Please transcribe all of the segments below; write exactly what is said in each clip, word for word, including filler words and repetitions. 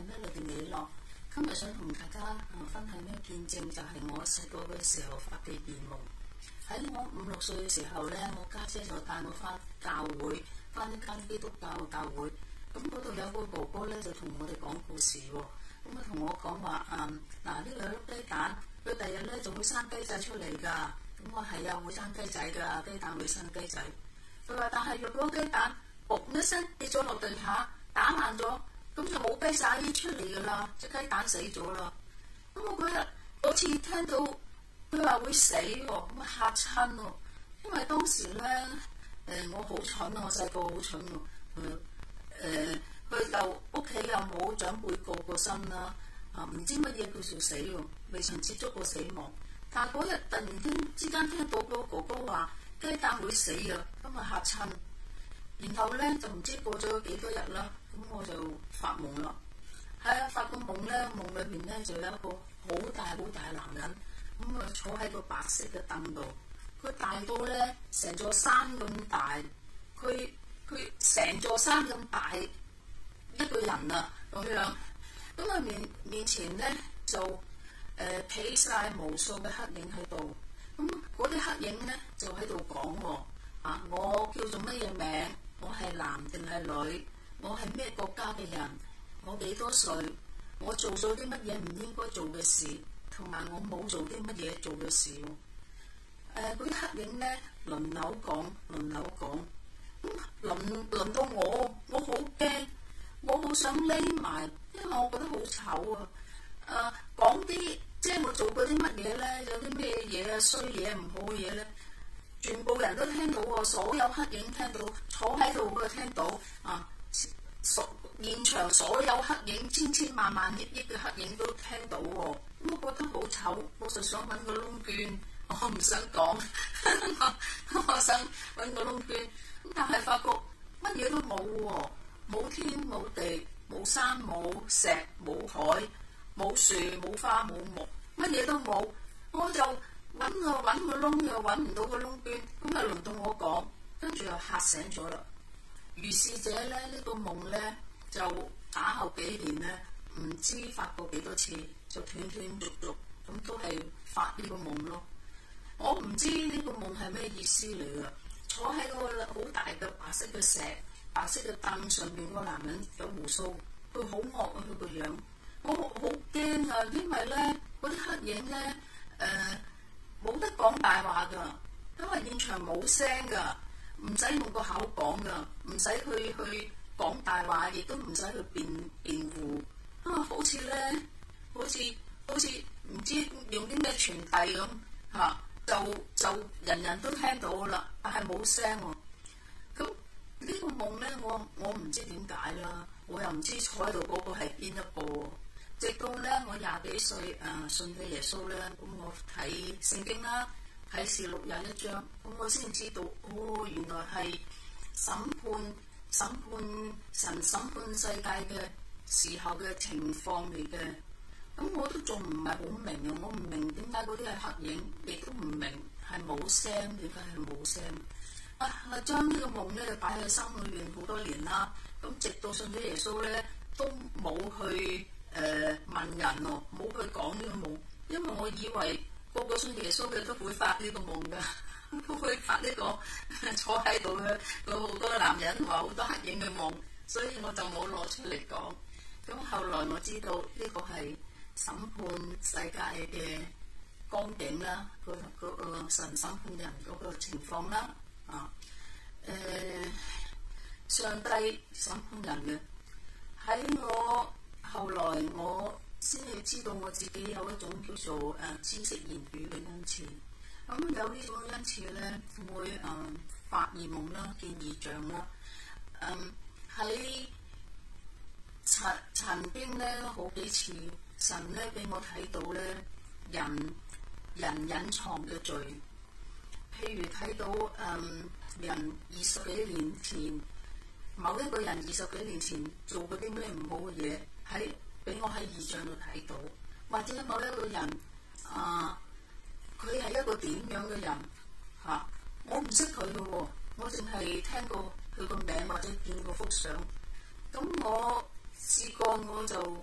Melody美樂，今日想同大家分享咩見證，就係我細個嘅時候發嘅願夢。喺我五六歲嘅時候咧，我家姐就帶我翻教會，翻一間基督教嘅教會。咁嗰度有個哥哥咧，就同我哋講故事喎。咁啊同我講話，嗯，嗱呢兩粒雞蛋，佢第日咧就會生雞仔出嚟㗎。咁我係啊，會生雞仔㗎，雞蛋會生雞仔。佢話：但係若果雞蛋嘣一聲跌咗落地下，打爛咗，咁就冇雞仔出嚟㗎啦，隻雞蛋死咗啦。咁我嗰日嗰次聽到佢話會死喎，咁啊嚇親喎，因為當時咧誒、呃、我好蠢啊，我細個好蠢喎，誒佢就屋企又冇長輩過過身啦，啊唔知乜嘢叫做死喎，未曾接觸過死亡。但係嗰日突然間之間聽到個哥哥話雞蛋會死啊，咁啊嚇親。然後咧就唔知過咗幾多日啦，咁我就發夢啦。係啊，發個夢咧，夢裏邊咧就有一個好大好大嘅男人，咁啊坐喺個白色嘅凳度，佢大到咧成座山咁大，佢佢成座山咁大一個人啊咁樣，咁啊面面前咧就誒企晒無數嘅黑影喺度，咁嗰啲黑影咧就喺度講喎，啊我叫做乜嘢名？我係男定係女？我係咩國家嘅人？我幾多歲？我做咗啲乜嘢唔應該做嘅事，同埋我冇做啲乜嘢做嘅事。誒、呃，嗰啲黑影咧輪流講，輪流講。咁輪輪到我，我好驚，我好想匿埋，因為我覺得好醜啊。誒、呃，講啲即係我做過啲乜嘢咧？有啲咩嘢啊？衰嘢唔好嘅嘢咧？全部人都聽到喎，所有黑影聽到，坐喺度都聽到啊！所現場所有黑影，千千萬萬億億嘅黑影都聽到喎。咁我覺得好醜，我就想揾個窿捐，我唔想講，我想揾個窿捐。咁但係發覺乜嘢都冇喎，冇天冇地，冇山冇石冇海，冇樹冇花冇木，乜嘢都冇，我就揾啊揾個窿又揾唔到個窿捐，咁啊輪到我講，跟住又嚇醒咗啦。如是者咧，呢個夢咧就打後幾年咧，唔知發過幾多次，就斷斷續續咁都係發呢個夢咯。我唔知呢個夢係咩意思嚟噶。坐喺嗰個好大嘅白色嘅石、白色嘅凳上邊，個男人有鬍鬚，佢好惡啊！佢個樣，我好驚啊！因為咧嗰啲黑影咧誒冇得講大話噶，因為現場冇聲噶。唔使用個口講噶，唔使去去講大話，亦都唔使去辯辯護啊！好似咧，好似好似唔知用啲咩傳遞咁嚇，就就人人都聽到噶啦，但係冇聲喎。咁呢個夢咧，我我唔知點解啦，我又唔知坐喺度嗰個係邊一個。直到咧我廿幾歲誒信咗耶穌咧，咁我睇聖經啦。啟示錄廿一章，咁我先知道，哦，原來係審判、審判神審判世界嘅時候嘅情況嚟嘅。咁我都仲唔係好明啊！我唔明點解嗰啲係黑影，亦都唔明係冇聲，點解係冇聲啊！將呢個夢咧就擺喺心裏邊好多年啦。咁直到信咗耶穌咧，都冇去誒、呃、問人喎，冇去講呢個夢，因為我以為個個信耶穌嘅都會發呢個夢㗎，都會發呢個坐喺度嘅個好多男人話好多黑影嘅夢，所以我就冇攞出嚟講。咁後來我知道呢個係審判世界嘅光景啦，個嗰個神審判人嗰個情況啦，啊，誒、呃，上帝審判人嘅。喺我後來我先至知道我自己有一種叫做誒、呃、知識言語嘅恩賜，咁、嗯、有呢種恩賜咧，會誒、呃、發異夢啦、見異象啦。嗯，喺曾曾經咧好幾次，神咧俾我睇到咧人人隱藏嘅罪，譬如睇到誒、嗯、人二十幾年前某一個人二十幾年前做過啲咩唔好嘅嘢喺。俾我喺異象度睇到，或者某一個人啊，佢係一個點樣嘅人嚇、啊？我唔識佢嘅喎，我淨係聽過佢個名或者見過幅相。咁我試過我就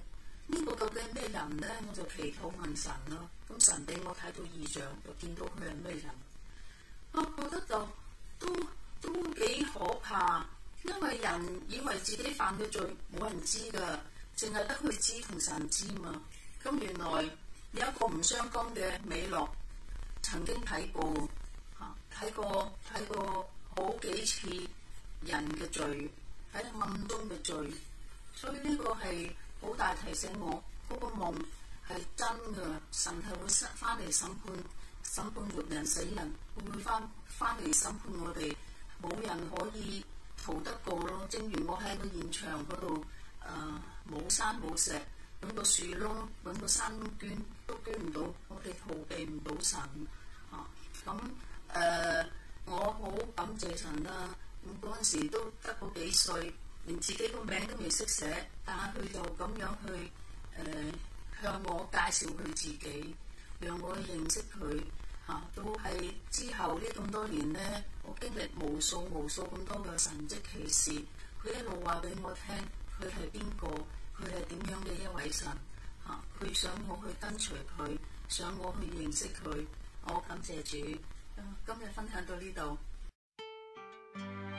呢、這個究竟係咩人咧？我就祈禱問神咯。咁神俾我睇到異象，就見到佢係咩人。我覺得就都都幾可怕，因為人以為自己犯嘅罪冇人知㗎，淨係得佢知同神知嘛。咁原來有一個唔相干嘅美樂曾經睇過嚇，睇過睇過好幾次人嘅罪喺暗中嘅罪，所以呢個係好大提醒我，嗰、那個夢係真㗎，神係會翻嚟審判。審判活人死人，會翻翻嚟審判我哋，冇人可以逃得過咯。正如我喺個現場嗰度，誒冇山冇石，揾個樹窿，揾個山捐都捐唔到，我哋逃避唔到神啊。咁誒、呃，我好感謝神啦。咁嗰陣時都得個幾歲，連自己個名都未識寫，但係佢就咁樣去誒、呃、向我介紹佢自己。讓我認識佢嚇、啊，都係之後呢咁多年咧，我經歷無數無數咁多嘅神蹟奇事，佢一路話俾我聽，佢係邊個，佢係點樣嘅一位神嚇，佢、啊、想我去跟隨佢，想我去認識佢，我感謝主。啊、今日分享到呢度。